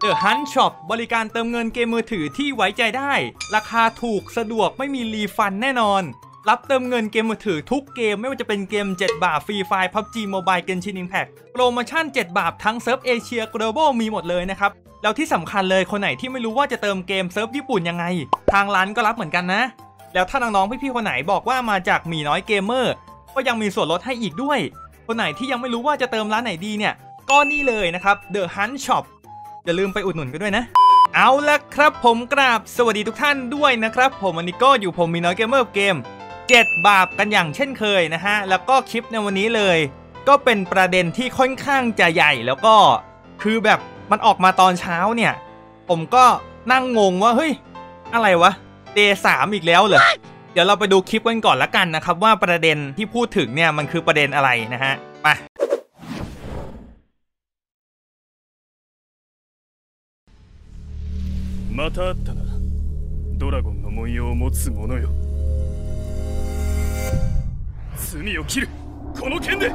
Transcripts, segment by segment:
The Hunt Shop บริการเติมเงินเกมมือถือที่ไว้ใจได้ราคาถูกสะดวกไม่มีรีฟันแน่นอนรับเติมเงินเกมมือถือทุกเกมไม่ว่าจะเป็นเกม7 บาทฟรีไฟล์ PUBG Mobile Genshin Impact โปรโมชั่น7 บาททั้งเซิร์ฟเอเชีย Global มีหมดเลยนะครับแล้วที่สำคัญเลยคนไหนที่ไม่รู้ว่าจะเติมเกมเซิร์ฟญี่ปุ่นยังไงทางร้านก็รับเหมือนกันนะแล้วถ้าน้องๆพี่ๆคนไหนบอกว่ามาจากหมีน้อยเกมเมอร์ก็ยังมีส่วนลดให้อีกด้วยคนไหนที่ยังไม่รู้ว่าจะเติมร้านไหนดีเนี่ยก็นี่เลยนะครับ The Hunt Shop อย่าลืมไปอุดหนุนกันด้วยนะเอาละครับผมกราบสวัสดีทุกท่านด้วยนะครับผมวันนี้ก็อยู่ผมหมีน้อยเกมเมอร์เกม7 บาปกันอย่างเช่นเคยนะฮะแล้วก็คลิปในวันนี้เลยก็เป็นประเด็นที่ค่อนข้างจะใหญ่แล้วก็คือแบบมันออกมาตอนเช้าเนี่ยผมก็นั่งงงว่าเฮ้ยอะไรวะDay 3อีกแล้วเหรอเดี๋ยวเราไปดูคลิปกันก่อนละกันนะครับว่าประเด็นที่พูดถึงเนี่ยมันคือประเด็นอะไรนะฮะมาまた会ったなドラゴンの文様を持つ者よ罪を切るこの剣で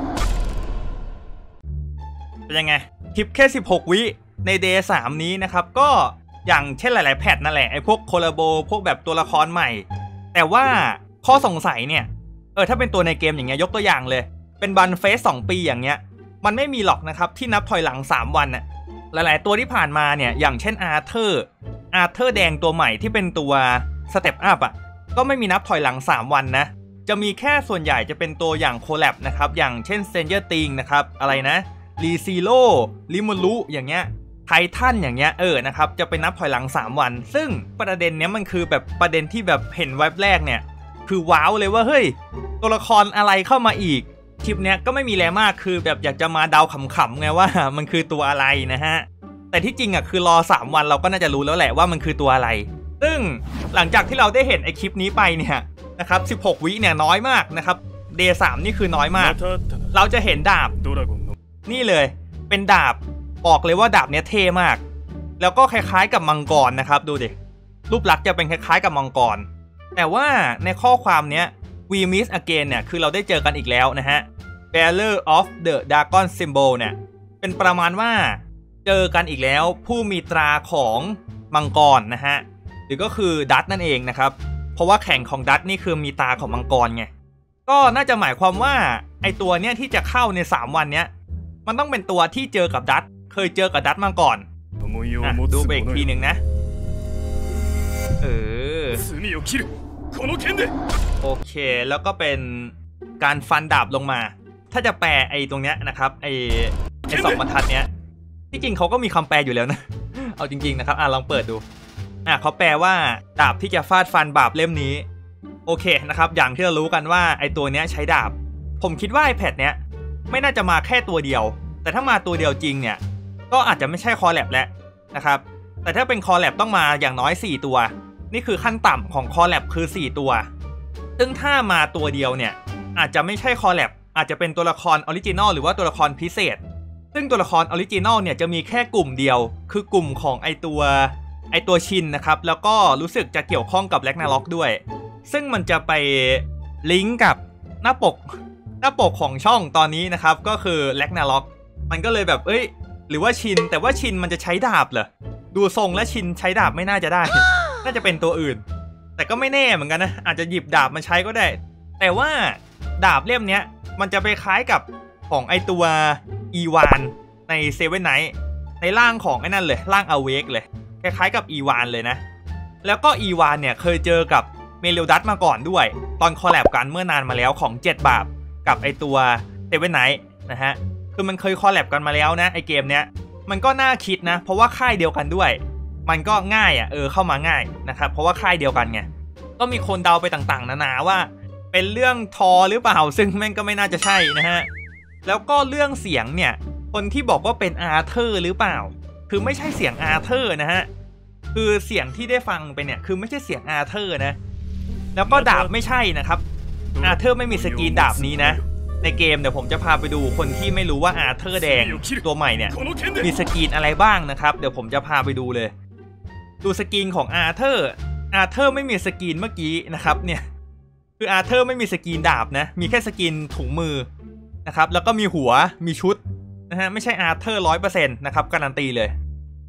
เป็นยังไงคลิปแค่16 วิใน Day 3นี้นะครับก็อย่างเช่นหลายๆแพทนั่นแหละไอ้พวกโคลาโบพวกแบบตัวละครใหม่แต่ว่าข้อสงสัยเนี่ยถ้าเป็นตัวในเกมอย่างเงี้ยยกตัวอย่างเลยเป็นบันเฟส2 ปีอย่างเงี้ยมันไม่มีหรอกนะครับที่นับถอยหลัง3 วันน่ะหลายๆตัวที่ผ่านมาเนี่ยอย่างเช่นอาร์เธอร์แดงตัวใหม่ที่เป็นตัวสเต็ปอัพอ่ะก็ไม่มีนับถอยหลัง3 วันนะจะมีแค่ส่วนใหญ่จะเป็นตัวอย่างโคแลบนะครับอย่างเช่น Stranger Things นะครับอะไรนะรีซีโร่ริมูรุอย่างเงี้ยไททันอย่างเงี้ยนะครับจะเป็นนับถอยหลัง3 วันซึ่งประเด็นเนี้ยมันคือแบบประเด็นที่แบบเห็นแวบแรกเนี่ยคือว้าวเลยว่าเฮ้ยตัวละครอะไรเข้ามาอีกคลิปเนี้ยก็ไม่มีอะไรมากคือแบบอยากจะมาเดาขำๆไงว่ามันคือตัวอะไรนะฮะแต่ที่จริงอ่ะคือรอ3 วันเราก็น่าจะรู้แล้วแหละว่ามันคือตัวอะไรซึ่งหลังจากที่เราได้เห็นไอคลิปนี้ไปเนี่ยนะครับ16 วิเนี่ยน้อยมากนะครับ Day 3นี่คือน้อยมากเราจะเห็นดาบนี่เลยเป็นดาบบอกเลยว่าดาบเนี้ยเท่มากแล้วก็คล้ายๆกับมังกรนะครับดูดิรูปลักษณ์จะเป็นคล้ายๆกับมังกรแต่ว่าในข้อความเนี้ย We Meet Again เนี่ยคือเราได้เจอกันอีกแล้วนะฮะ Bearer of the Dragon Symbol เนี่ยเป็นประมาณว่าเจอกันอีกแล้วผู้มีตราของมังกรนะฮะหรือก็คือดัตนั่นเองนะครับเพราะว่าแข่งของดัตนี่คือมีตาของมังกรไงก็น่าจะหมายความว่าไอตัวเนี้ยที่จะเข้าใน3 วันเนี้ยมันต้องเป็นตัวที่เจอกับดัตเคยเจอกับดัตมาก่อนดูไปอีกทีหนึ่งนะโอเคแล้วก็เป็นการฟันดาบลงมาถ้าจะแปลไอ้ตรงเนี้ยนะครับไอ้2 บรรทัดเนี้ยที่จริงเขาก็มีคำแปลอยู่แล้วนะเอาจริงๆนะครับลองเปิดดูเขาแปลว่าดาบที่จะฟาดฟันบาปเล่มนี้โอเคนะครับอย่างที่เรารู้กันว่าไอ้ตัวเนี้ยใช้ดาบผมคิดว่าไอ้แพทเนี้ยไม่น่าจะมาแค่ตัวเดียวแต่ถ้ามาตัวเดียวจริงเนี่ยก็อาจจะไม่ใช่คอแลบแล้วนะครับแต่ถ้าเป็นคอแลบต้องมาอย่างน้อย4 ตัวนี่คือขั้นต่ำของคอแลบคือ4 ตัวซึ่งถ้ามาตัวเดียวเนี่ยอาจจะไม่ใช่คอแลบอาจจะเป็นตัวละครออริจินอลหรือว่าตัวละครพิเศษซึ่งตัวละครออริจินอลเนี่ยจะมีแค่กลุ่มเดียวคือกลุ่มของไอตัวชินนะครับแล้วก็รู้สึกจะเกี่ยวข้องกับแร็กนาร็อกด้วยซึ่งมันจะไปลิงก์กับหน้าปกของช่องตอนนี้นะครับก็คือแร็กนาร็อกมันก็เลยแบบหรือว่าชินแต่ว่าชินมันจะใช้ดาบเหรอดูทรงและชินใช้ดาบไม่น่าจะได้ น่าจะเป็นตัวอื่นแต่ก็ไม่แน่เหมือนกันนะอาจจะหยิบดาบมาใช้ก็ได้แต่ว่าดาบเล่มนี้มันจะไปคล้ายกับของไอตัวอีวานในเซเว่นไนท์ในร่างของไอ้นั่นเลยร่างอเวกเลยคล้ายๆกับอีวานเลยนะแล้วก็อีวานเนี่ยเคยเจอกับเมเลดัสมาก่อนด้วยตอนคอลแลบกันเมื่อนานมาแล้วของ7 บาปกับไอตัวเซเว่นไนท์นะฮะคือมันเคยคอลแลบกันมาแล้วนะไอเกมเนี้ยมันก็น่าคิดนะเพราะว่าค่ายเดียวกันด้วยมันก็ง่ายเข้ามาง่ายนะครับเพราะว่าค่ายเดียวกันไงก็มีคนเดาไปต่างๆนานาว่าเป็นเรื่องทอหรือเปล่าซึ่งแม่งก็ไม่น่าจะใช่นะฮะแล้วก็เรื่องเสียงเนี่ยคนที่บอกว่าเป็นอาร์เธอร์หรือเปล่าคือไม่ใช่เสียงอาร์เธอร์นะฮะคือเสียงที่ได้ฟังไปเนี่ยคือไม่ใช่เสียงอาร์เธอร์นะแล้วก็ดาบไม่ใช่นะครับอาร์เธอร์ไม่มีสกรีนดาบนี้นะในเกมเดี๋ยวผมจะพาไปดูคนที่ไม่รู้ว่าอาร์เธอร์แดงตัวใหม่เนี่ยมีสกรีนอะไรบ้างนะครับเดี๋ยวผมจะพาไปดูเลยดูสกรีนของอาร์เธอร์ไม่มีสกรีนเมื่อกี้นะครับเนี่ยคืออาร์เธอร์ไม่มีสกรีนดาบนะมีแค่สกรีนถุงมือนะครับแล้วก็มีหัวมีชุดนะฮะไม่ใช่อาร์เธอร์ 100% นะครับการันตีเลย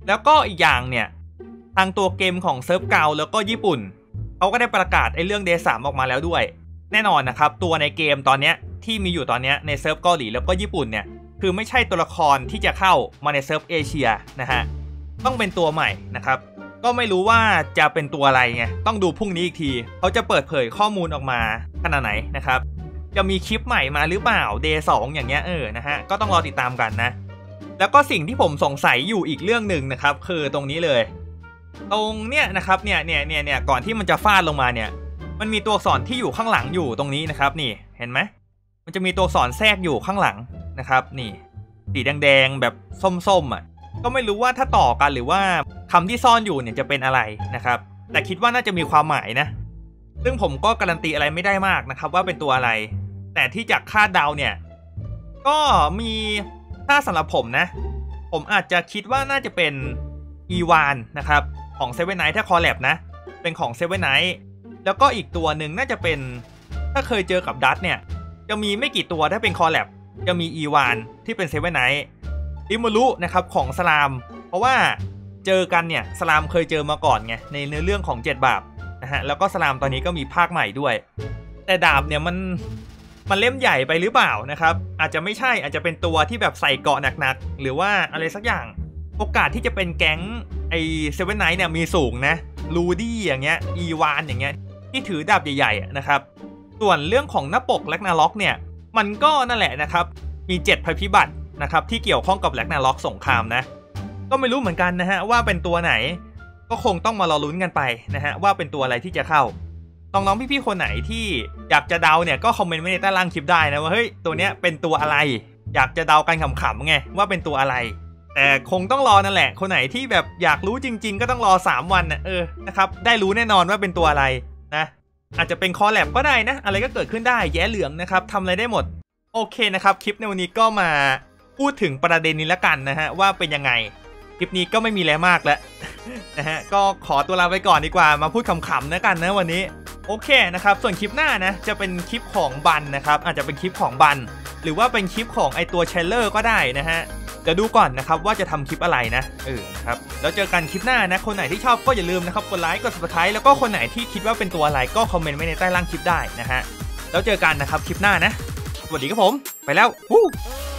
แล้วก็อีกอย่างเนี่ยทางตัวเกมของเซิร์ฟเกาแล้วก็ญี่ปุ่นเขาก็ได้ประกาศไอ้เรื่อง Day 3ออกมาแล้วด้วยแน่นอนนะครับตัวในเกมตอนเนี้ยที่มีอยู่ตอนเนี้ยในเซิร์ฟเกาหลีแล้วก็ญี่ปุ่นเนี่ยคือไม่ใช่ตัวละครที่จะเข้ามาในเซิร์ฟเอเชียนะฮะต้องเป็นตัวใหม่นะครับก็ไม่รู้ว่าจะเป็นตัวอะไรไงต้องดูพรุ่งนี้อีกทีเขาจะเปิดเผยข้อมูลออกมาขนาดไหนนะครับจะมีคลิปใหม่มาหรือเปล่า Day 2อย่างเงี้ยนะฮะก็ต้องรอติดตามกันนะแล้วก็สิ่งที่ผมสงสัยอยู่อีกเรื่องหนึ่งนะครับคือตรงนี้เลยตรงเนี้ยนะครับเนี่ยก่อนที่มันจะฟาดลงมาเนี่ยมันมีตัวอักษรที่อยู่ข้างหลังอยู่ตรงนี้นะครับนี่เห็นไหมมันจะมีตัวอักษรแทรกอยู่ข้างหลังนะครับนี่สีแดงๆแบบส้มๆอ่ะก็ไม่รู้ว่าถ้าต่อกันหรือว่าคำที่ซ่อนอยู่เนี่ยจะเป็นอะไรนะครับแต่คิดว่าน่าจะมีความหมายนะซึ่งผมก็การันตีอะไรไม่ได้มากนะครับว่าเป็นตัวอะไรแต่ที่จากคาดเดาเนี่ยก็มีถ้าสำหรับผมนะผมอาจจะคิดว่าน่าจะเป็นอีวานนะครับของเซเว่นไนท์ถ้าคอลแลบนะเป็นของเซเว่นไนท์แล้วก็อีกตัวหนึ่งน่าจะเป็นถ้าเคยเจอกับดัตเนี่ยจะมีไม่กี่ตัวถ้าเป็นคอลแลบจะมีอีวานที่เป็นเซเว่นไนท์ริมูรุนะครับของสลามเพราะว่าเจอกันเนี่ยสลามเคยเจอมาก่อนไงในเนื้อเรื่องของ7บาปนะฮะแล้วก็สลามตอนนี้ก็มีภาคใหม่ด้วยแต่ดาบเนี่ยมันเล่มใหญ่ไปหรือเปล่านะครับอาจจะไม่ใช่อาจจะเป็นตัวที่แบบใส่เกราะหนักๆหรือว่าอะไรสักอย่างโอกาสที่จะเป็นแก๊งไอเซเว่นไนท์เนี่ยมีสูงนะลูดี้อย่างเงี้ยอีวานอย่างเงี้ยที่ถือดาบใหญ่ๆนะครับส่วนเรื่องของหน้าปกแร็กนาร็อกเนี่ยมันก็นั่นแหละนะครับมี7ภัยพิบัตินะครับที่เกี่ยวข้องกับแร็กนาร็อกสงครามนะก็ไม่รู้เหมือนกันนะฮะว่าเป็นตัวไหนก็คงต้องมารอลุ้นกันไปนะฮะว่าเป็นตัวอะไรที่จะเข้าน้องๆพี่ๆคนไหนที่อยากจะเดาเนี่ยก็คอมเมนต์ไว้ในใต้ล่างคลิปได้นะว่าเฮ้ยตัวเนี้ยเป็นตัวอะไรอยากจะเดากันขำๆไงว่าเป็นตัวอะไรแต่คงต้องรอนั่นแหละคนไหนที่แบบอยากรู้จริงๆก็ต้องรอ3วันนะนะครับได้รู้แน่นอนว่าเป็นตัวอะไรนะอาจจะเป็นคอลแลบก็ได้นะอะไรก็เกิดขึ้นได้แย้เหลืองนะครับทำอะไรได้หมดโอเคนะครับคลิปในวันนี้ก็มาพูดถึงประเด็นนี้ละกันนะฮะว่าเป็นยังไงคลิปนี้ก็ไม่มีอะไรมากแล้ว นะฮะก็ขอตัวลาไปก่อนดีกว่ามาพูดขำๆนะกันนะวันนี้โอเคนะครับส่วนคลิปหน้านะจะเป็นคลิปของบันนะครับอาจจะเป็นคลิปของบันหรือว่าเป็นคลิปของไอตัวเชลเลอร์ก็ได้นะฮะเดี๋ยวดูก่อนนะครับว่าจะทำคลิปอะไรนะครับแล้วเจอกันคลิปหน้านะคนไหนที่ชอบก็อย่าลืมนะครับกดไลค์กด Subscribe แล้วก็คนไหนที่คิดว่าเป็นตัวอะไรก็คอมเมนต์ไว้ในใต้ล่างคลิปได้นะฮะแล้วเจอกันนะครับคลิปหน้านะสวัสดีครับผมไปแล้ว